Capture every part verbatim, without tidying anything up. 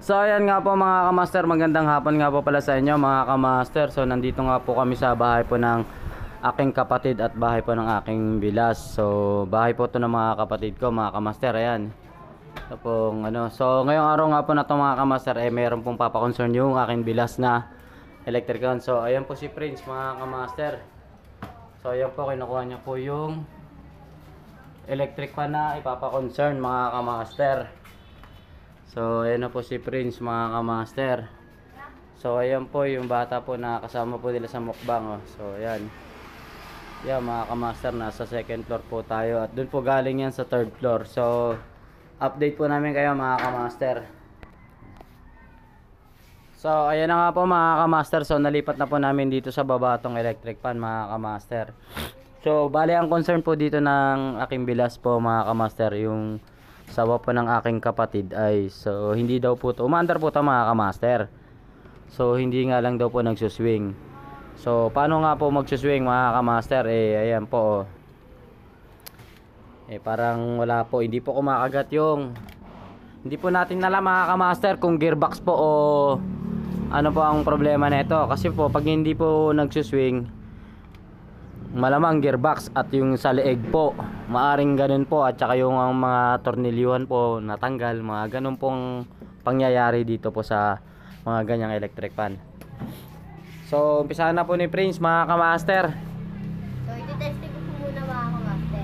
So ayan nga po mga kamaster, magandang hapon nga po pala sa inyo mga kamaster. So nandito nga po kami sa bahay po ng aking kapatid at bahay po ng aking bilas. So bahay po to ng mga kapatid ko mga kamaster, ayan. So, pong, ano, so ngayong araw nga po na to mga kamaster, eh mayroon pong papakoncern yung aking bilas na electric gun. So ayan po si Prince mga kamaster. So ayan po, kinukuha niya po yung electric pan na ipapa-concern mga kamaster. So ayan na po si Prince mga kamaster. So ayan po yung bata po na kasama po nila sa mukbang, oh. So ayan. Yan mga kamaster, nasa second floor po tayo at dun po galing yan sa third floor. So update po namin kayo mga kamaster. So ayan na nga po mga kamaster. So nalipat na po namin dito sa baba tong electric pan mga kamaster. So bali ang concern po dito ng aking bilas po mga kamaster, yung sawa po ng aking kapatid ay so hindi daw po to umaandar po to mga kamaster. So hindi nga lang daw po nagsuswing. So paano nga po magsuswing mga kamaster? Eh ayan po, oh. Eh parang wala po, hindi po kumakagat yung, hindi po natin alam mga kamaster kung gearbox po o ano po ang problema nito. Kasi po pag hindi po nagsuswing, malamang gearbox at yung sa leeg po maaring ganun po, at saka yung ang mga tornilyuhan po natanggal, mga ganun pong pangyayari dito po sa mga ganyang electric pan. So umpisahan na po ni Prince mga kamaster. So iti-testing ko po muna mga kamaster.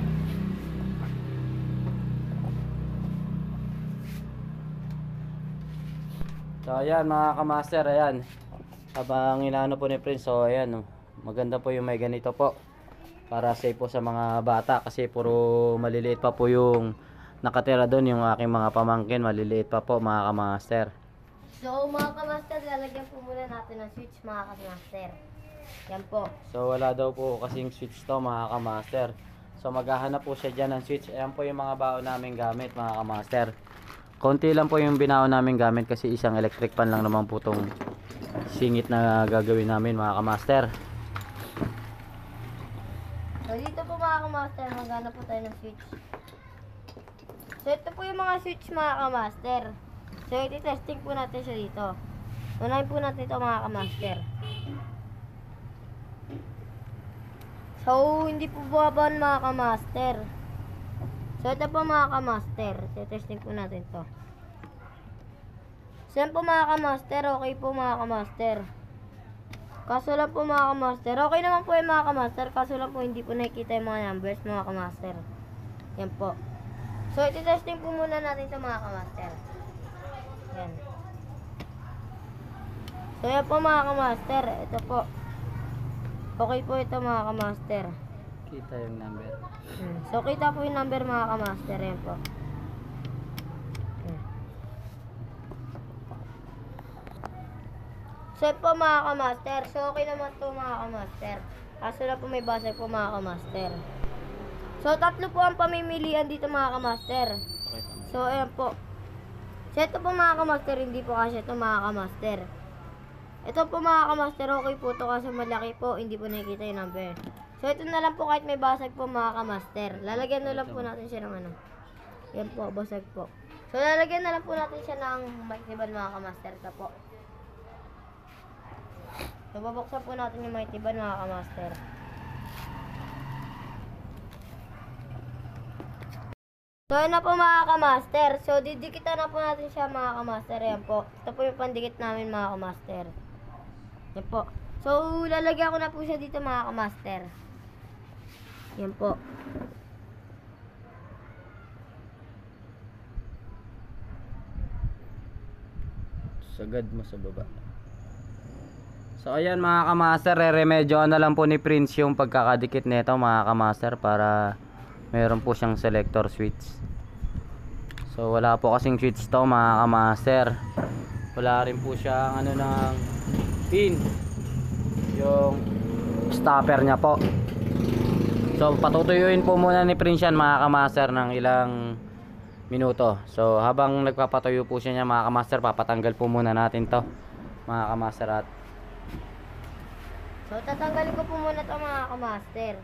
So ayan mga kamaster, ayan habang inaano po ni Prince. So ayan, oh, maganda po yung may ganito po para safe po sa mga bata, kasi puro maliliit pa po yung nakatira doon, yung aking mga pamangkin maliliit pa po mga kamaster. So mga kamaster, lalagyan po muna natin ng switch mga kamaster. Yan po. So wala daw po kasing switch to mga kamaster. So maghahanap po siya dyan ng switch. Ayan po yung mga baon namin gamit mga kamaster. Konti lang po yung binaon namin gamit kasi isang electric pan lang naman po tong singit na gagawin namin mga kamaster. So dito po mga kamaster, maghanap po tayo ng switch. So ito po yung mga switch mga kamaster. So iti-testing po natin siya dito. Unahin po natin ito mga kamaster. So hindi po buwaban mga kamaster. So ito po mga kamaster, iti-testing po natin to. So yan po mga kamaster, okay po mga kamaster. Kaso lang po mga kamaster, okay naman po yung mga kamaster, kaso lang po hindi po nakikita yung mga numbers mga kamaster. Yan po. So iti-testing po muna natin ito mga kamaster. Yan. So yan po mga kamaster, ito po. Okay po ito mga kamaster. Kita yung number. Hmm. So kita po yung number mga kamaster, yan po. Hmm. So yan po mga kamaster, so okay naman to mga kamaster. Kaso lang po may basag po mga kamaster. So tatlo po ang pamimilian dito mga kamaster. So ayan po. So ito po mga kamaster, hindi po kasi ito mga kamaster. Ito po mga kamaster, okay po to kasi malaki po, hindi po nakikita yung number. So ito na lang po kahit may basag po mga kamaster. Lalagyan na lang po natin siya ng ano. Yan po, basag po. So lalagyan na lang po natin siya ng maitiban mga kamaster. Ito po. So babuksan po natin yung maitiban mga kamaster. So yun na po mga kamaster. So didikitan na po natin siya mga kamaster. Yan po. Ito po yung pandikit namin mga kamaster. Yan po. So lalagyan ko na po siya dito mga kamaster. Yan po. Sagad mo sa baba. So ayan mga kamaster, re-remedyoan na lang po ni Prince yung pagkakadikit nito mga kamaster para meron po siyang selector switch. So wala po kasing switch to mga kamaster. Wala rin po siyang ano ng pin, yung stopper niya po. So patutuyuin po muna ni Prince yan mga kamaster ng ilang minuto. So habang nagpapatuyo po siya niya mga kamaster, papatanggal po muna natin to mga kamaster. At so tatanggalin ko po muna ito mga kamaster.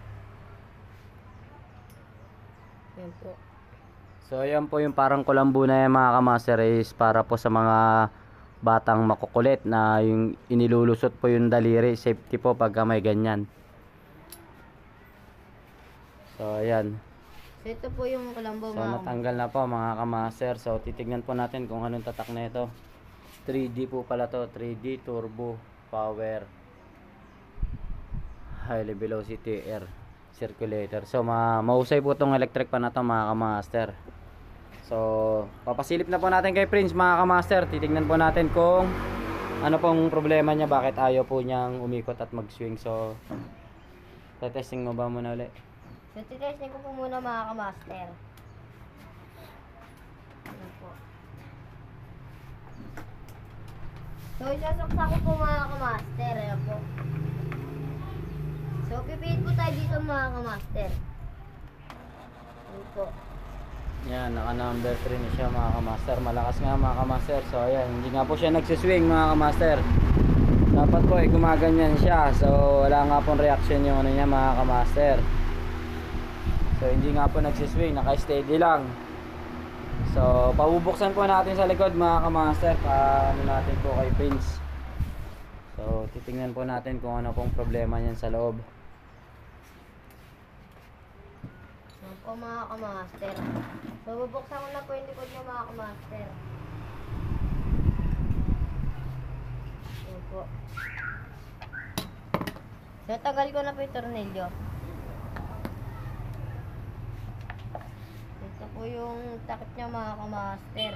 Yan po. So ayan po yung parang kulambo na yan mga kamaster, is para po sa mga batang makukulit na yung inilulusot po yung daliri, safety po pagka may ganyan. So ayan. So ito po yung kulambo So mga natanggal na po mga kamaster. So titignan po natin kung anong tatak na ito. three D po pala to, three D turbo power high velocity air circulator. So ma mausay po tong electric pan na to mga kamaster. So papasilip na po natin kay Prince mga kamaster. Titignan po natin kung ano pong problema niya, bakit ayaw po niyang umikot at mag-swing. So testing mo ba muna ulit? So titesting ko po muna mga kamaster. Ayan po. So isasaksa ko po mga kamaster. Ayan po. So pipihit po tayo dito mga kamaster. Ayan po. Yan, naka number three na siya mga kamaster. Malakas nga mga kamaster. So ayan, hindi nga po siya nagsiswing mga kamaster. Dapat po ay gumaganyan siya. So wala nga pong reaction yung ano niya mga kamaster. So hindi nga po nagsiswing, naka-steady lang. So pabubuksan po natin sa likod mga kamaster. Paano natin po kay Prince. So titingnan po natin kung ano pong problema niyan sa loob. Ayan po mga kamaster. So bubuksan ko na po yung likod niya mga kamaster. Ayan po. So tagal ko na po yung tornilyo. Ito po yung takip niya mga kamaster.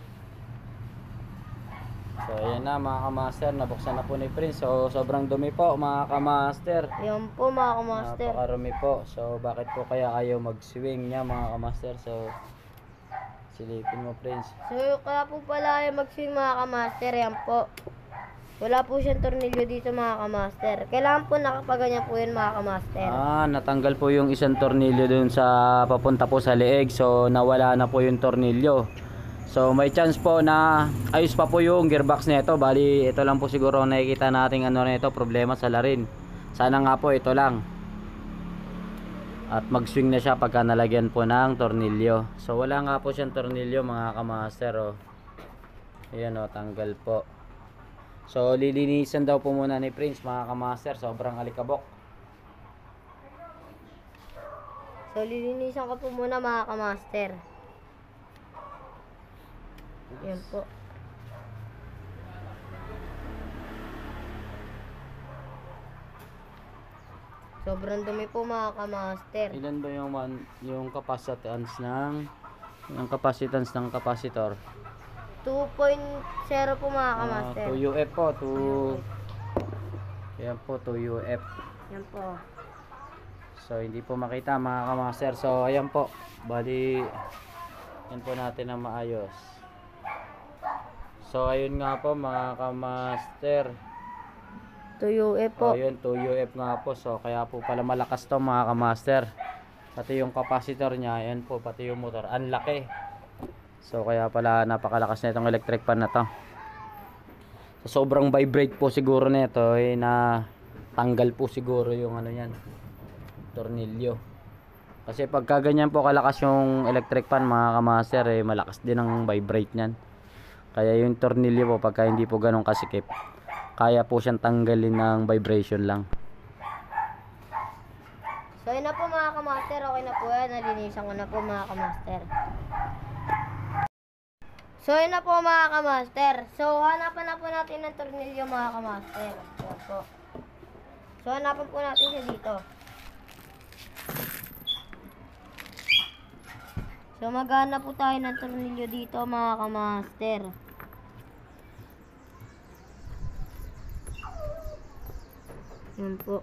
So ayan na mga kamaster, nabuksan na po ni Prince. So sobrang dumi po mga kamaster. Ayan po mga kamaster. Napakarumi po. So bakit po kaya ayaw mag-swing niya mga kamaster? So silipin mo Prince. So kaya po pala ay mag-swing mga kamaster. Ayan po. Wala po siyang tornilyo dito mga kamaster. Kailangan po nakapaganyan po yun mga kamaster. Ah, natanggal po yung isang tornilyo dun sa papunta po sa leeg. So nawala na po yung tornilyo. So may chance po na ayos pa po yung gearbox nito. Bali ito lang po siguro nakikita nating ano nito, problema sa larin. Sana nga po ito lang. At mag-swing na siya pagka nalagyan po ng tornilyo. So wala nga po siyang tornilyo mga kamaster oh. Ayan oh, tanggal po. So lilinisan daw po muna ni Prince mga kamaster, sobrang alikabok. So lilinisan ko po muna mga kamaster. Yan po. Sobrang dumi po mga kamaster. Ilan ba yung man, yung capacitance ng yung capacitance ng capacitor? two point zero po mga Ah, kamaster. two U F po, two yan po, two U F. Yan po. So hindi po makita mga kamaster. So ayan po, bali yan po natin na maayos. So ayun nga po mga kamaster. two U F po. Oh, yun, two U F nga po. So kaya po pala malakas to mga kamaster. Pati yung capacitor niya, ayan po, pati yung motor, ang laki. So kaya pala napakalakas na itong electric pan na to. So sobrang vibrate po siguro nito eh, na tanggal po siguro yung ano yan, tornilyo. Kasi pagka ganyan po kalakas yung electric pan mga kamaster eh, malakas din ang vibrate niyan. Kaya yung tornilyo po pagka hindi po ganun kasikip, kaya po siyang tanggalin ng vibration lang. So yun na po mga kamaster. Okay na po yan. Nalinisan ko na po mga kamaster. So yun na po mga kamaster. So hanapan na po natin ng tornilyo mga kamaster. Yan po. So hanapan po natin siya dito. So maghanap po tayo ng tornilyo dito mga kamaster. Yan po.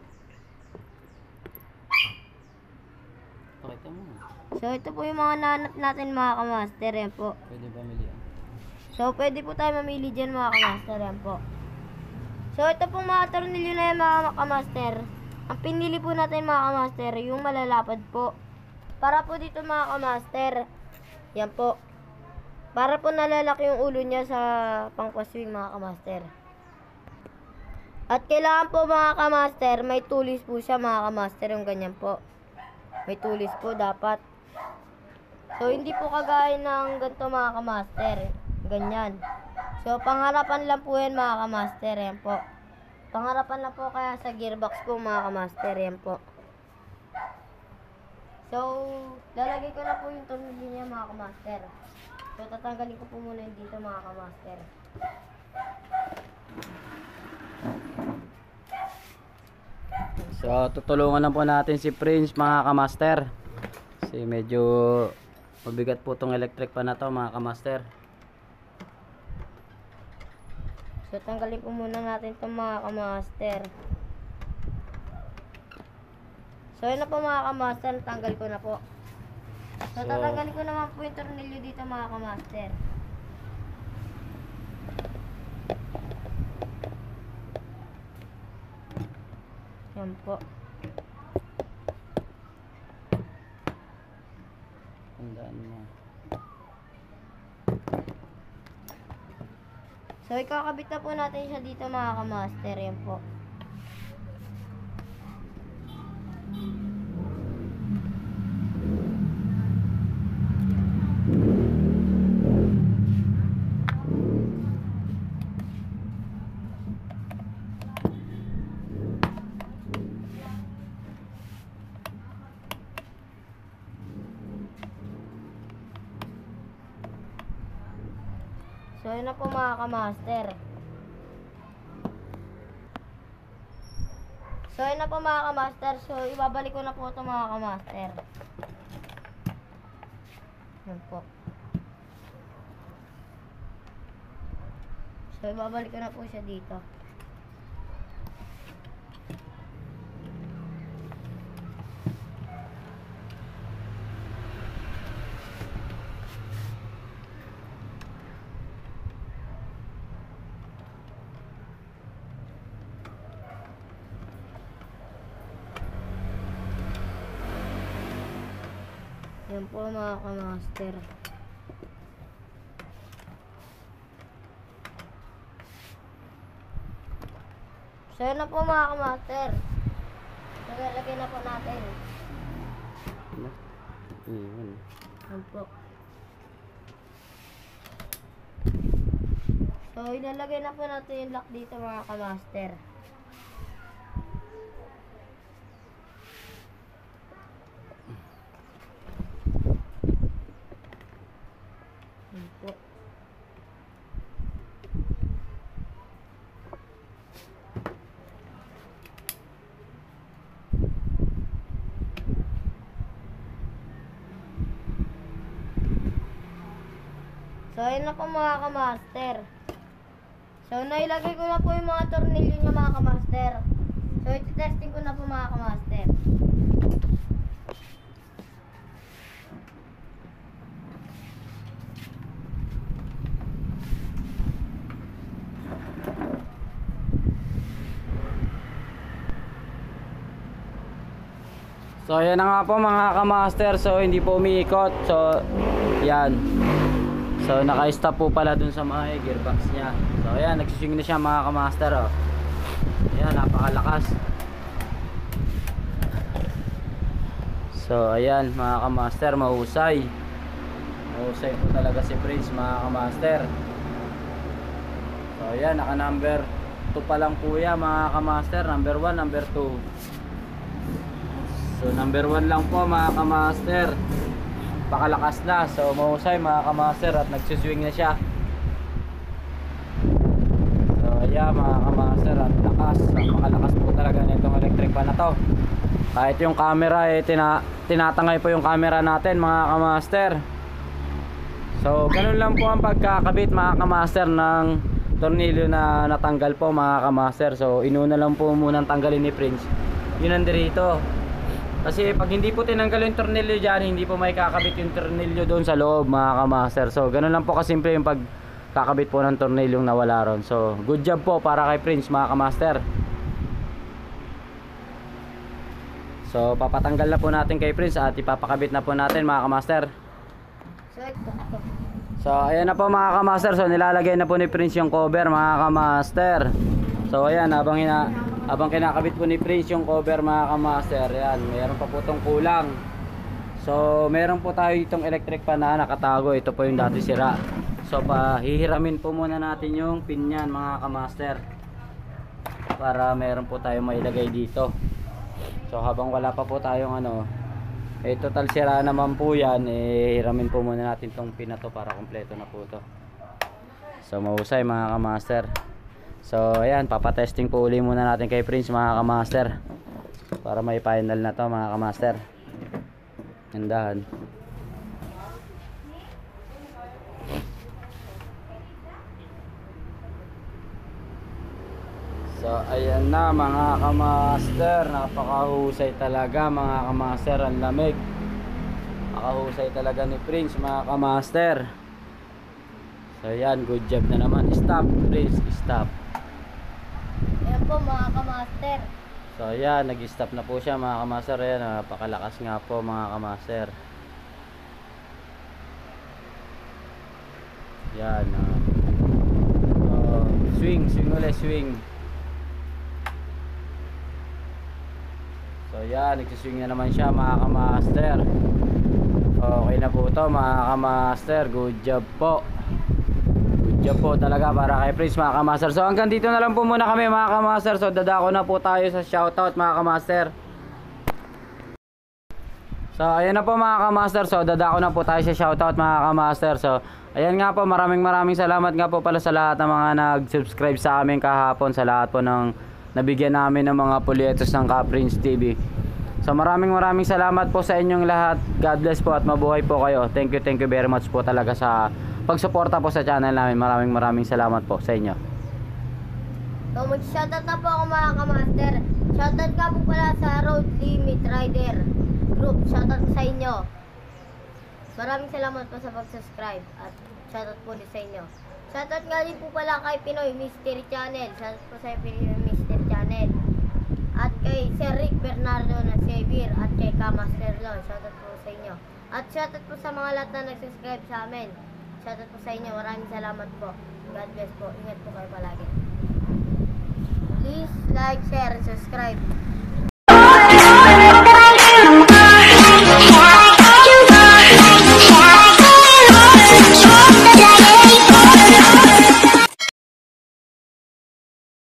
Pakita mo. So ito po yung mga nanap natin mga kamaster. Yan po. Pwede ba milian? So pwede po tayo mamili dyan mga kamaster. Yan po. So ito pong mga tornilyo na yan mga kamaster. Ang pinili po natin mga kamaster, yung malalapad po. Para po dito mga kamaster. Yan po. Para po nalalaki yung ulo niya sa pangpaswing mga kamaster. At kailangan po mga kamaster, may tulis po siya mga kamaster, yung ganyan po. May tulis po dapat. So hindi po kagaya ng ganito mga kamaster. Ganyan. So, pangharapan lang po yan mga kamaster. Yan po. Pangharapan lang po kaya sa gearbox po mga kamaster. Yan po. So, lalagay ko na po yung tornilyo niya mga kamaster. So, tatanggalin ko po muna yung dito mga kamaster. So tutulungan na po natin si Prince mga kamaster. Kasi medyo mabigat po tong electric pa na to mga kamaster. So, tanggalin po muna natin itong mga kamaster. So, yun na po mga kamaster. Tanggal ko na po. So, So, tatanggalin ko naman po yung tornilyo dito mga kamaster. Yan po. tandaan mo. So, ikakabit na po natin siya dito mga kamaster. Yan po. So, yun na po mga kamaster. So, yun na po mga kamaster. So, ibabalik ko na po ito mga kamaster. Yan po. So, ibabalik ko na po siya dito. Yan po mga kamaster. So yun na po mga kamaster. Nagalagay na po natin. Iyon. Yan po. So ilalagay na po natin yung lock dito mga kamaster. Yan po. So, ayun na po mga kamaster. So, nailagay ko na po yung mga tornilyo niya mga kamaster. So, iti-testing ko na po mga kamaster. So ayan na nga po mga kamaster. So hindi po umiikot. So yan. So naka-stop po pala dun sa mga gearbox niya. So ayan, nagsiswing na siya mga kamaster oh. Ayan, napakalakas. So ayan mga kamaster, mahusay. Mahusay po talaga si Prince mga kamaster. So ayan, naka number two pa lang po yan mga kamaster. Number one, number two. So number one lang po mga kamaster. Pakalakas na. So mahusay mga kamaster at nagsiswing na siya. So ayan mga kamaster, at lakas. Pakalakas po talaga nitong electric pan na to. Kahit yung camera eh tina tinatangay po yung camera natin mga kamaster. So ganun lang po ang pagkakabit mga kamaster ng tornilyo na natanggal po mga kamaster. So inuna lang po munang tanggalin ni Prince yun nandirito. Kasi pag hindi po tinanggal yung tornilyo dyan, hindi po may kakabit yung tornilyo doon sa loob mga kamaster. So ganun lang po kasimple yung pagkakabit po ng tornilyong nawala ron. So good job po para kay Prince mga kamaster. So papatanggal na po natin kay Prince at ipapakabit na po natin mga kamaster. So, ito. ito. So ayan na po mga kamaster. So nilalagay na po ni Prince yung cover mga kamaster. So ayan, habang ina habang kinakabit po ni Prince yung cover mga kamaster, ayan, mayroon pa po tong kulang. So meron po tayo itong electric pan na nakatago. Ito po yung dati sira. So pa hihiramin po muna natin yung pin niyan mga kamaster, para meron po tayong mailagay dito. So habang wala pa po tayong ano, eh total sira naman po yan, eh hiramin po muna natin tong pin na to para kompleto na po to. So mahusay mga kamaster. So ayan, papatesting po uli muna natin kay Prince mga kamaster, para may final na to mga kamaster. Gandahan. So ayan na mga kamaster, napakahusay talaga mga kamaster, ang lamig. Nakahusay talaga ni Prince mga kamaster. So ayan, good job na naman. Stop Prince, stop. Ayan po mga kamaster. So ayan, nag-stop na po siya mga kamaster. Ayan, napakalakas nga po mga kamaster. Yan. Uh, uh, swing, swing ulit, swing. So yan, nagsiswing na naman siya mga kamaster. Okay na po to mga kamaster. Good job po. Good job po talaga para kay Prince mga kamaster. So hanggang dito na lang po muna kami mga kamaster. So dadako na po tayo sa shoutout mga kamaster. So ayan na po mga kamaster. So dadako na po tayo sa shoutout mga kamaster. So ayan nga po, maraming maraming salamat nga po pala sa lahat ng mga nag-subscribe sa amin kahapon, sa lahat po ng nabigyan namin ng mga polyetos ng Ka Prince T V. So maraming maraming salamat po sa inyong lahat. God bless po at mabuhay po kayo. Thank you, thank you very much po talaga sa pagsuporta po sa channel namin. Maraming maraming salamat po sa inyo. So mag-shoutout na po ako mga kamaster. Shoutout ka po pala sa Road Limit Rider Group. Shoutout sa inyo. Maraming salamat po sa pag-subscribe at shoutout po din sa inyo. Shoutout nga din po pala kay Pinoy Mystery Channel. Shoutout po sa Pinoy Mystery Channel. At kay Sir Rick Bernardo na Xavier at kay Kamaster Lon. Shoutout po sa inyo. At shoutout po sa mga lahat na nag-subscribe sa amin. Shoutout po sa inyo. Maraming salamat po. God bless po. Ingat po kayo palagi. Please like, share, and subscribe.